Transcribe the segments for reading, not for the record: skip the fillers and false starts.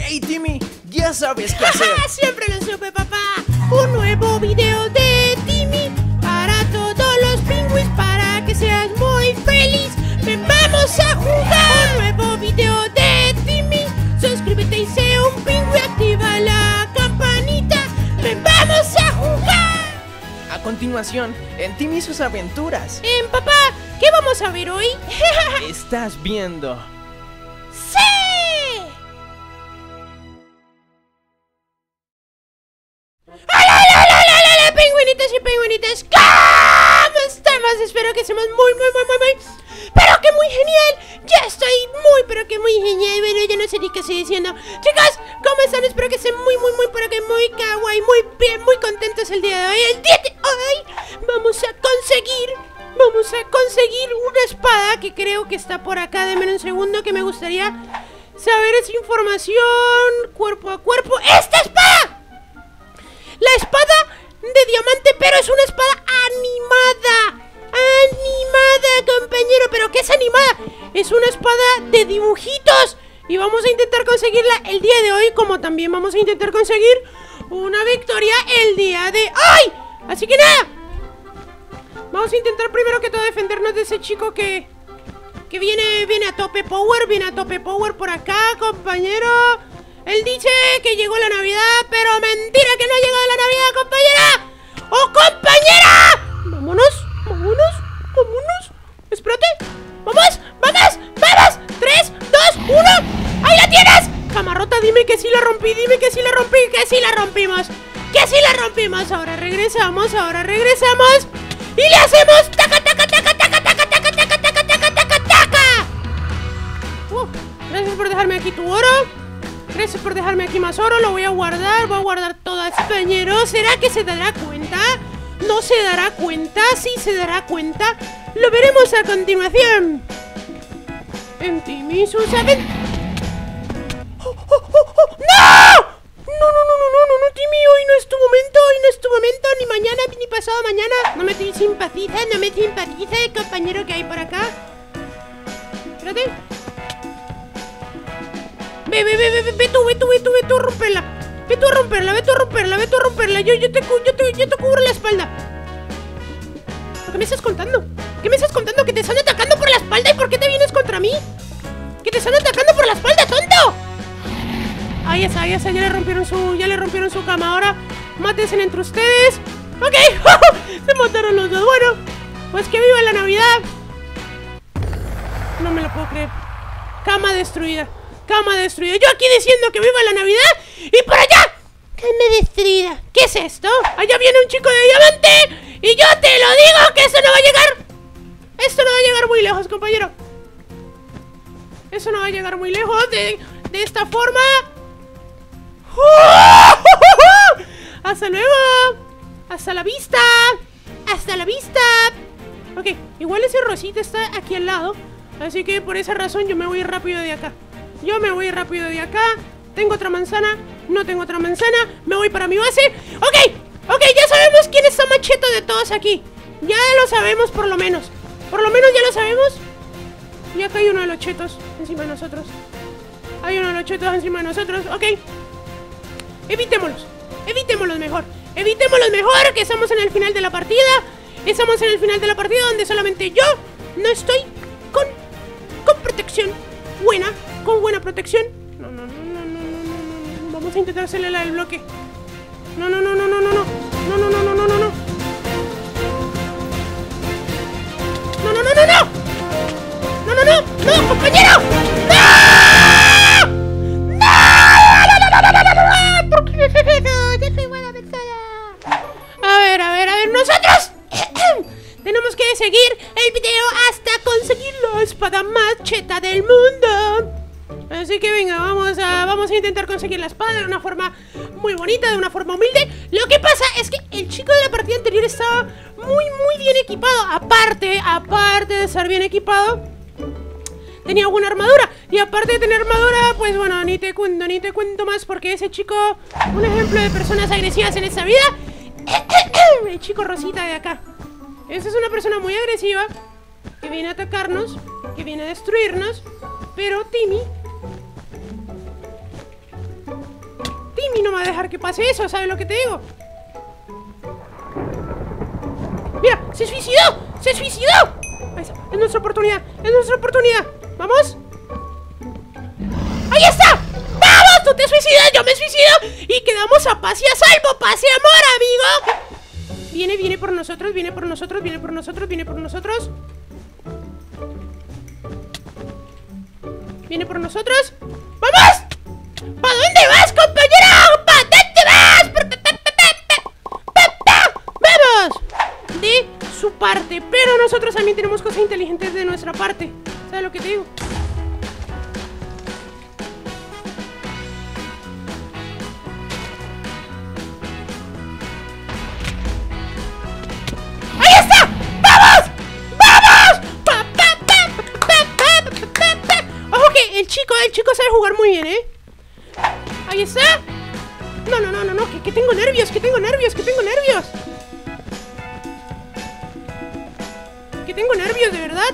Hey Timmy, ya sabes qué hacer. Siempre lo supe, papá. Un nuevo video de Timmy para todos los pingüis para que seas muy feliz. ¡Vamos a jugar! Un nuevo video de Timmy. Suscríbete y sé un pingüi, activa la campanita. ¡Vamos a jugar! A continuación, en Timmy y sus aventuras. Papá, ¿qué vamos a ver hoy? Estás viendo. ¡Sí! ¡Hola, pingüinitos y pingüinitas! ¿Cómo estamos? Espero que seamos muy, pero que muy genial. Ya estoy muy, pero que muy genial. Bueno, yo no sé ni qué estoy diciendo. Chicos, ¿cómo están? Espero que estén muy, pero que muy kawaii, muy bien, muy contentos el día de hoy. El día de hoy vamos a conseguir una espada que creo que está por acá. Denme un segundo que me gustaría saber esa información cuerpo a cuerpo. ¡Esta espada! La espada de diamante, pero es una espada animada. Animada, compañero. ¿Pero qué es animada? Es una espada de dibujitos. Y vamos a intentar conseguirla el día de hoy, como también vamos a intentar conseguir una victoria el día de hoy. Así que nada, vamos a intentar primero que todo defendernos de ese chico que viene a tope power. Viene a tope power por acá, compañero. Él dice que llegó la Navidad, pero mentira que no ha llegado la Navidad, compañera. ¡Oh, compañera! Vámonos. Espérate. ¡Vamos! 3, 2, 1. ¡Ahí la tienes! Camarota, dime que sí la rompí, que sí la rompimos. Ahora regresamos. Y le hacemos taca. Gracias por dejarme aquí tu oro. Gracias por dejarme aquí más oro. Lo voy a guardar todo, españero. ¿Será que se dará cuenta? ¿No se dará cuenta? Sí se dará cuenta. Lo veremos a continuación en Timmy y sus aventuras. ¡No! No, Timmy, hoy no es tu momento, ni mañana, ni pasado mañana. No me simpatiza, compañero, que hay por acá. Espérate. Ve tú a romperla. Ve tú a romperla. Yo te cubro la espalda. ¿Qué me estás contando? ¿Que te están atacando por la espalda? ¿Y por qué te vienes contra mí? ¡Que te están atacando por la espalda, tonto! Ahí está, ya le rompieron su cama. Ahora, mátense entre ustedes. Ok, se mataron los dos. Bueno, pues que viva la Navidad. No me lo puedo creer. Cama destruida. Yo aquí diciendo que viva la Navidad y por allá, cama destruida. ¿Qué es esto? Allá viene un chico de diamante y yo te lo digo que esto no va a llegar muy lejos, compañero. Eso no va a llegar muy lejos de esta forma. Hasta luego. Hasta la vista. Ok, igual ese rosita está aquí al lado, así que por esa razón yo me voy rápido de acá. Tengo otra manzana. No tengo otra manzana. Me voy para mi base. Ok, ya sabemos quién está más cheto de todos aquí. Ya lo sabemos por lo menos ya lo sabemos. Y acá hay uno de los chetos encima de nosotros. Ok. Evitémoslos mejor. Que estamos en el final de la partida. Donde solamente yo no estoy con protección buena. Con buena protección. No. Vamos a intentar hacerle la del bloque. No. No, compañero. No. ¿Por qué me haces eso? Yo soy buena persona. A ver, nosotros tenemos que seguir el video hasta conseguir la espada más cheta del mundo. Así que venga, vamos a intentar conseguir la espada de una forma muy bonita, de una forma humilde. Lo que pasa es que el chico de la partida anterior estaba muy bien equipado. Aparte de estar bien equipado, tenía buena armadura. Y aparte de tener armadura, pues bueno, ni te cuento más, porque ese chico, un ejemplo de personas agresivas en esta vida. El chico rosita de acá. Esa es una persona muy agresiva, que viene a atacarnos, que viene a destruirnos. Pero Timmy dejar que pase eso, ¿sabes lo que te digo? ¡Mira! ¡Se suicidó! ¡Se suicidó! Ahí está. Es nuestra oportunidad. Es nuestra oportunidad. ¿Vamos? ¡Ahí está! ¡Vamos! ¡Tú te suicidas! ¡Yo me suicido! Y quedamos a paz y a salvo. ¡Paz y amor, amigo! Viene por nosotros. Viene por nosotros. Viene por nosotros. Viene por nosotros. Viene por nosotros. ¡Vamos! ¿Para dónde vas, compañero? ¿Para dónde vas? ¡Vamos! De su parte. Pero nosotros también tenemos cosas inteligentes de nuestra parte. ¿Sabes lo que te digo? ¡Ahí está! ¡Vamos! ¡Vamos! Ojo que el chico sabe jugar muy bien, ¿eh? Ahí está. No, que tengo nervios, que tengo nervios. Que tengo nervios, de verdad.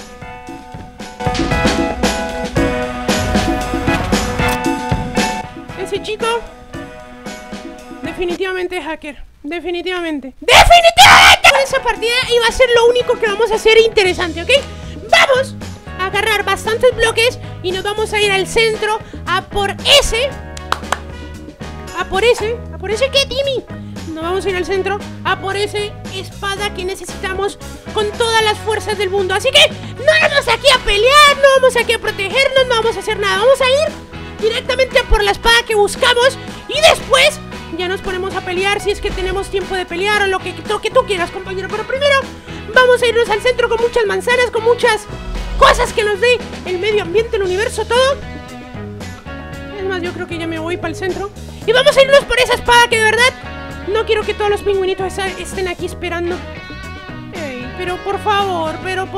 Ese chico definitivamente es hacker. Definitivamente. Con esa partida iba a ser lo único que vamos a hacer interesante, ¿ok? Vamos a agarrar bastantes bloques y nos vamos a ir al centro a por ese. ¿A por ese qué, Timmy? Nos vamos a ir al centro a por ese espada que necesitamos con todas las fuerzas del mundo. Así que no vamos aquí a pelear, no vamos aquí a protegernos, no vamos a hacer nada. Vamos a ir directamente a por la espada que buscamos y después ya nos ponemos a pelear si es que tenemos tiempo de pelear o lo que tú quieras, compañero. Pero primero vamos a irnos al centro con muchas manzanas, con muchas cosas que nos dé el medio ambiente, el universo, todo. Es más, yo creo que ya me voy para el centro. Y vamos a irnos por esa espada que de verdad no quiero que todos los pingüinitos estén aquí esperando. Ey, pero por favor.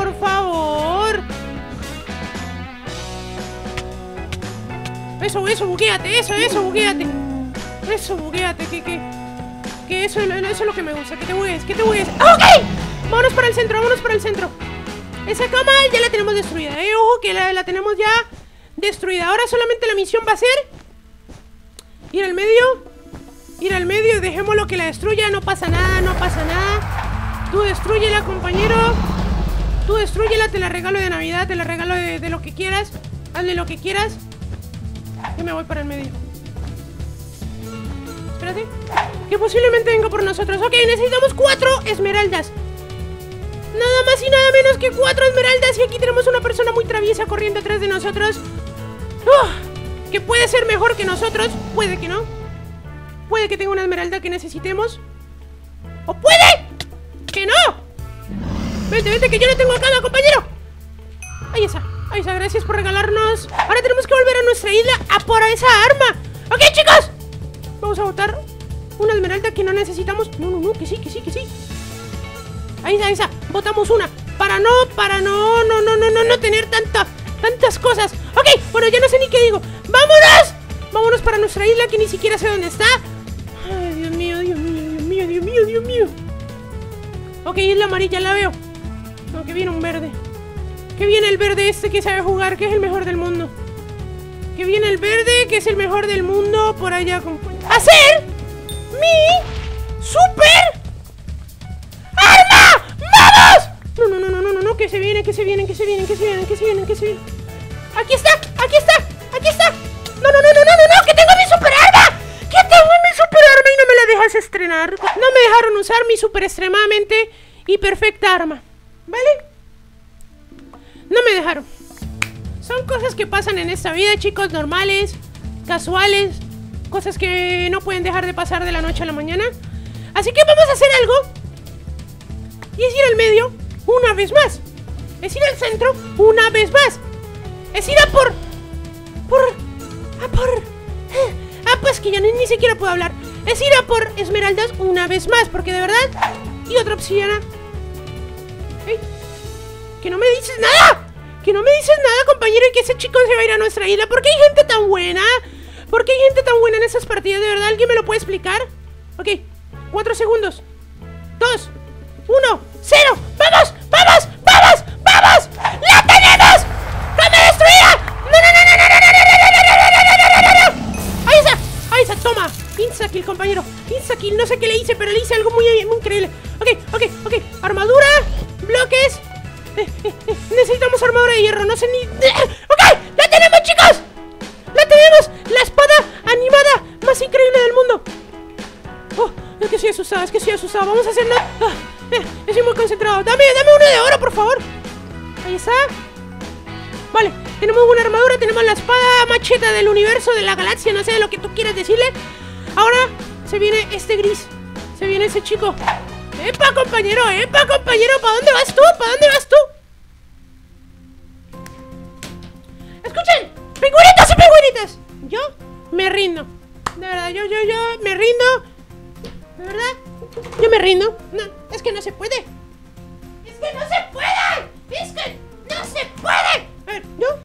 Eso, buguéate, buguéate. Eso, buguéate, que eso es lo que me gusta, que te bugues. ¡Ok! Vámonos para el centro. Esa cama ya la tenemos destruida, ojo que la tenemos ya destruida. Ahora solamente la misión va a ser ir al medio y dejémoslo que la destruya. No pasa nada. Tú destrúyela, compañero. Tú destrúyela, te la regalo de Navidad, te la regalo de lo que quieras. Hazle lo que quieras. Yo me voy para el medio. Espérate, que posiblemente venga por nosotros. Ok, necesitamos 4 esmeraldas. Nada más y nada menos que 4 esmeraldas. Y aquí tenemos una persona muy traviesa corriendo atrás de nosotros. Que puede ser mejor que nosotros. Puede que no. Puede que tenga una esmeralda que necesitemos. ¡O puede que no! Vente, que yo no tengo cama, compañero. Ahí está, gracias por regalarnos. Ahora tenemos que volver a nuestra isla a por esa arma. Ok, chicos, vamos a botar una esmeralda que no necesitamos. No, que sí. Ahí está, botamos una para no tener tantas cosas. Ok, bueno, ya no sé ni qué digo. Vámonos para nuestra isla que ni siquiera sé dónde está. Ay, Dios mío. Ok, isla amarilla, la veo. No, que viene un verde. Que viene el verde este que sabe jugar, que es el mejor del mundo. Que viene el verde, que es el mejor del mundo. Por allá con... ¡Hacer mi super arma! ¡Vamos! No, que se viene. Aquí está. No, que tengo mi super arma. Y no me la dejas estrenar. No me dejaron usar mi super extremadamente y perfecta arma, ¿vale? No me dejaron. Son cosas que pasan en esta vida, chicos, normales, casuales, cosas que no pueden dejar de pasar de la noche a la mañana. Así que vamos a hacer algo. Y es ir al medio una vez más. Es ir al centro una vez más. Es ir a por... pues que ya ni siquiera puedo hablar. Es ir a por esmeraldas una vez más, porque de verdad... Y otra obsidiana. ¡Ey! ¡Que no me dices nada! Compañero, y que ese chico se va a ir a nuestra isla. ¿Por qué hay gente tan buena? En esas partidas? ¿De verdad alguien me lo puede explicar? Ok, 4 segundos. 2, 1, 0. ¡Vamos! ¡La tenemos! ¡Cama destruida! ¡No! Ahí está, toma. Instakill, compañero. Instakill, no sé qué le hice, pero le hice algo muy increíble. Ok. Armadura, bloques. Necesitamos armadura de hierro, no sé ni... ¡Ok! ¡La tenemos, chicos! ¡La tenemos! ¡La espada animada más increíble del mundo! Oh, es que estoy asustada, Vamos a hacerlo. Estoy muy concentrado. Dame uno de oro, por favor. Ahí está. Vale, tenemos una armadura, tenemos la espada macheta del universo, de la galaxia, no sé lo que tú quieras decirle. Ahora se viene este gris. Se viene ese chico. ¡Epa, compañero! ¿Para dónde vas tú? ¡Escuchen! ¡Pingüinitos y pingüinitas! Yo me rindo. De verdad, yo me rindo. ¿De verdad? Yo me rindo. No, es que no se puede. A ver, yo